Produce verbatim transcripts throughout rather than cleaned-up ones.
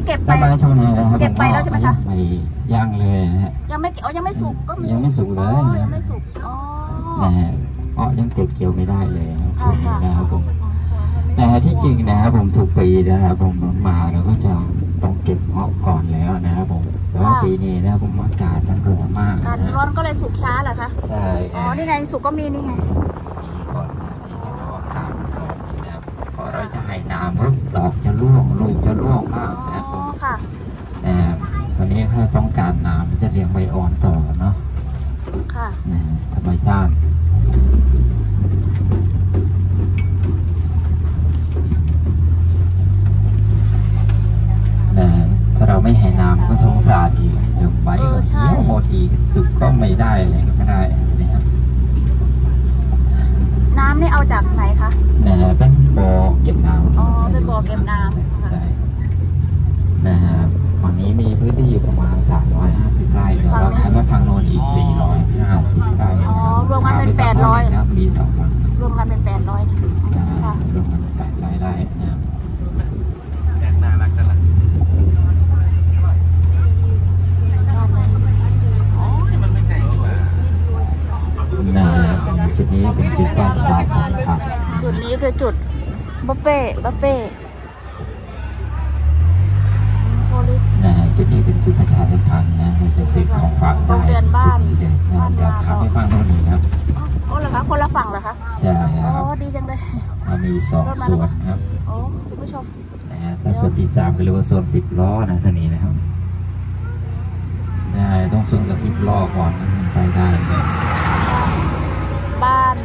เก็บไปเก็บไปแล้วใช่ไหมคะไม่ย่างเลยนะฮะยังไม่อ๋อยังไม่สุกก็มียังไม่สุกเลยยังไม่สุกอ๋อนะฮะอ๋อยังเก็บเกี่ยวไม่ได้เลยนะครับผมแต่ที่จริงนะครับผมทุกปีนะครับผมมาเราก็จะต้องเก็บเงาะก่อนแล้วนะครับผมแต่ว่าปีนี้นะครับผมอากาศมันร้อนมากอากาศร้อนก็เลยสุกช้าเหรอคะใช่อ๋อนี่ไงสุกก็มีนี่ไงมีก่อนนะที่จะอากาศร้อนนะครับพอเราจะให้น้ำปุ๊บดอกจะร่วงลูกจะร่วงมากนะครับผมค่ะวันนี้ถ้าต้องการน้ำมันจะเลี้ยงใบอ่อนต่อเนาะค่ะธรรมชาติถ้าเราไม่ให้น้ำก็สงสารอีกเดี๋ยวใบก็เหี่ยวหมดอีกสุกก็ไม่ได้อะไรก็ไม่ได้นะครับน้ำนี่เอาจากไหนคะเนี่ยเป็นบ่อเก็บน้ำอ๋อเป็นบ่อเก็บน้ำใช่นะครับฝั่งนี้มีพื้นที่อยู่ประมาณสามร้อยห้าสิบไร่แล้วก็แล้วฝั่งโน้นอีกสี่ร้อยห้าสิบไร่อ๋อรวมกันเป็นแปดร้อยนะมีสองฝั่งรวมกันเป็นแปดร้อยค่ะรวมกันแปดร้อยไร่นะครับน่ารักจังเลยจุดนี้เป็นจุดประชาสัมพันธ์จุดนี้คือจุดบุฟเฟ่บุฟเฟ่นะจุดนี้เป็นจุดประชาสัมพันธ์นะจะซื้อของฝากได้จุดนี้เลยนะเดี๋ยวขับไปฟังโน่นนี่ครับโอ้เหรอคะคนละฝั่งเหรอคะใช่ครับโอ้ดีจังเลยมีสองส่วนครับโอ้คุณผู้ชมนะฮะถ้าส่วนที่สามก็เรียกว่าส่วนสิบล้อนะสนีนะครับใช่ต้องส่วนกับสิบล้อก่อนไปได้บ้าน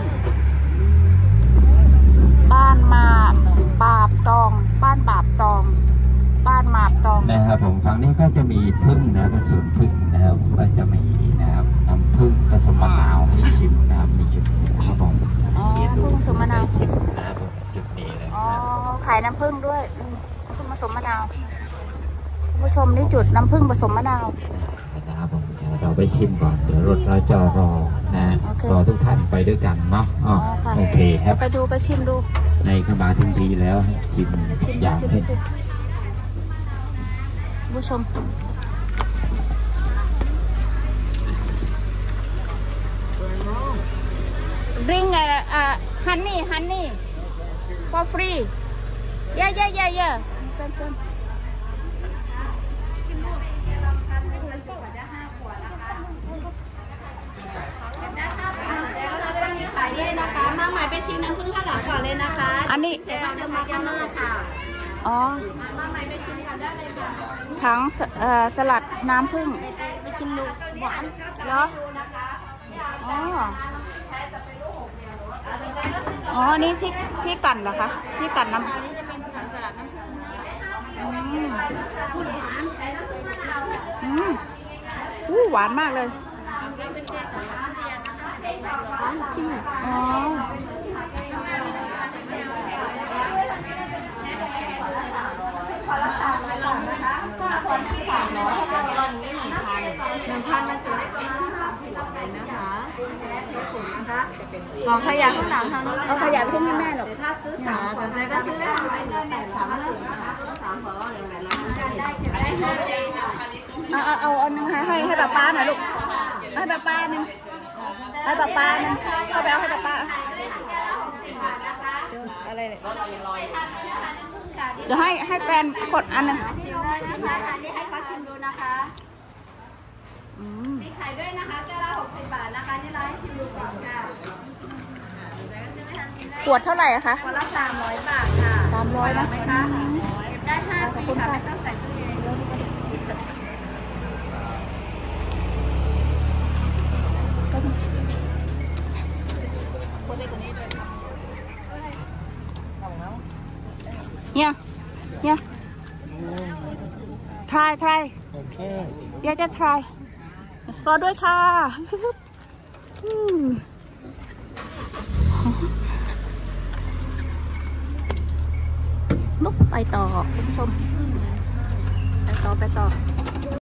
บ้านมาบาบตองบ้านบาบตองบ้านมาบตองนะครับผมฝั่งนี้ก็จะมีพึ่งนะเป็นสวนพึ่งนะครับก็จะมีนะครับน้ำพึ่งผสมมะนาวให้ชิมนะครับในจุดนี้นะครับผมอ๋อพึ่งผสมมะนาวชิมนะครับผมจุดนี้เลยอ๋อขายน้ำพึ่งด้วยพึ่งผสมมะนาวคุณผู้ชมนี่จุดน้ำพึ่งผสมมะนาวนะครับผมเราไปชิมก่อนเดี๋ยวรถเราจะรอนะรอทุกท่านไปด้วยกันเนาะอ๋อโอเคครับไปดูไปชิมดูในเข้ามาถึงทีแล้วชิมอย่างให้ผู้ชมดริงอ่ะฮันนี่ฮันนี่ for free yeah yeah yeah yeah มาใหม่เป็นชิมน้ำผึ้งข้าวหลามก่อนเลยนะคะอันนี้เดี๋ยวเราจะมาข้างหน้าค่ะอ๋อมาใหม่เป็นชิมกันได้เลยค่ะทั้งสลัดน้ำผึ้งไปชิมดูหวานเหรออ๋ออ๋อนี่ที่ที่กันเหรอคะที่กันน้ำอันนี้จะเป็นถังสลัดน้ำผึ้งอืมพูดหวานอืมอู้หวานมากเลยอ๋อหนึ่งพันนะจุดได้ประมาณห้าขวดเลยนะคะกล่องขยะข้างหลังทางนู้นเอาขยะไปทิ้งให้แม่หรอกถ้าซื้อสามสนใจก็ซื้อได้ทางเป็นเดือนเนี่ยสามสิบสามขอเดี๋ยวแบบนั้นเอาเอาเอาเอาหนึ่งให้ให้ให้ป้าป้าหน่อยลูกให้ป้าป้าหนึ่งให้ป้าป้าหนึ่งเข้าไปเอาให้ป้าป้าอะไรเนี่ยจะให้ให้แฟนกดอันนึงชิมได้ชิมได้ทานนี้ให้เขาชิมดูนะคะมีไข่ด้วยนะคะแก้วละหกสิบบาทนะคะนี่เราให้ชิมดูก่อนค่ะขวดเท่าไหร่อะคะขวดละสามร้อยบาทค่ะสามร้อยนะไหมคะได้ห้าปีค่ะไม่ต้องใส่ตู้เย็นคนเล็กกว่านี้เลยเนี่ยเนี่ย try try โอเคอยากจะ try รอด้วยค่ะลุกไปต่อคุณผู้ชมไปต่อไปต่อ